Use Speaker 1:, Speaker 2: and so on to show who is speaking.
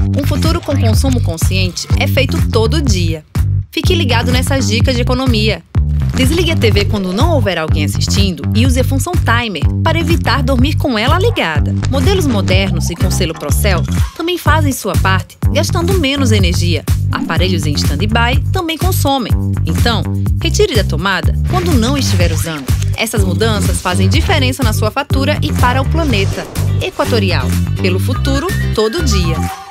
Speaker 1: Um futuro com consumo consciente é feito todo dia. Fique ligado nessas dicas de economia. Desligue a TV quando não houver alguém assistindo e use a função timer para evitar dormir com ela ligada. Modelos modernos e com selo Procel também fazem sua parte, gastando menos energia. Aparelhos em stand-by também consomem. Então, retire da tomada quando não estiver usando. Essas mudanças fazem diferença na sua fatura e para o planeta. Equatorial, pelo futuro, todo dia.